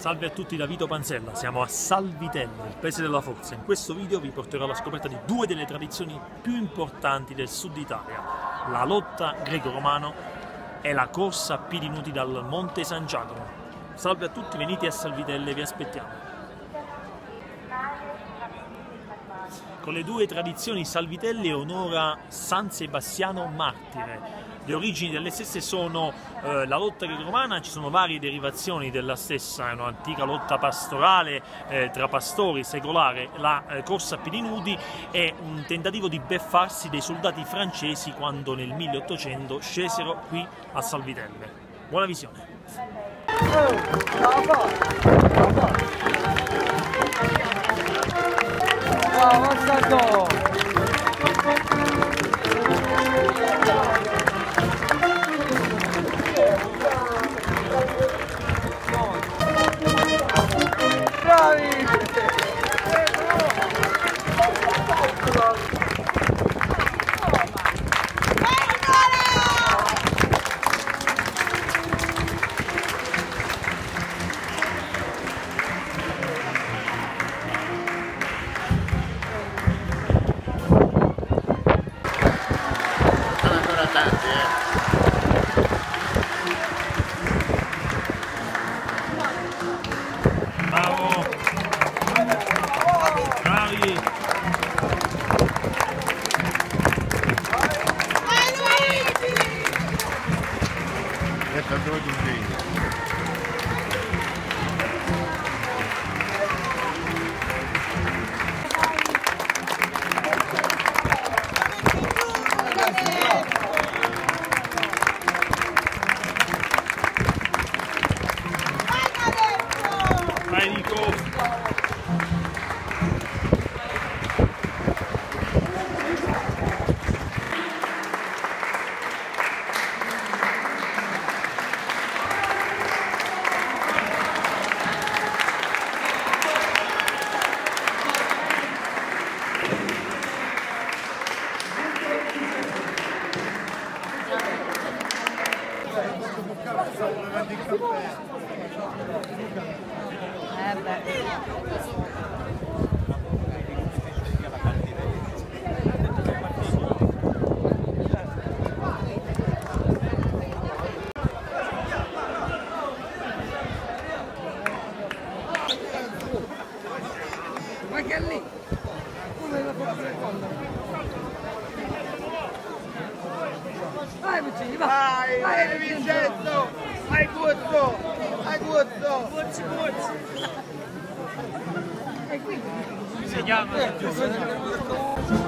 Salve a tutti da Vito Panzella, siamo a Salvitello, il paese della forza. In questo video vi porterò alla scoperta di due delle tradizioni più importanti del sud Italia, la lotta greco-romano e la corsa a piedi nudi dal Monte San Giacomo. Salve a tutti, venite a Salvitello e vi aspettiamo. Con le due tradizioni Salvitelli onora San Sebastiano Martire. Le origini delle stesse sono la lotta greco-romana, ci sono varie derivazioni della stessa, è un'antica lotta pastorale tra pastori, secolare. La corsa a piedi nudi è un tentativo di beffarsi dei soldati francesi quando nel 1800 scesero qui a Salvitelle. Buona visione! Bravo! Bravi! Vai Nico! Ma che è lì? Come la fa seconda? Vai Puccini, vai! Vai Vincenzo! Hai gusto! Hai gusto! Forzi, forzi! E qui? Si chiama?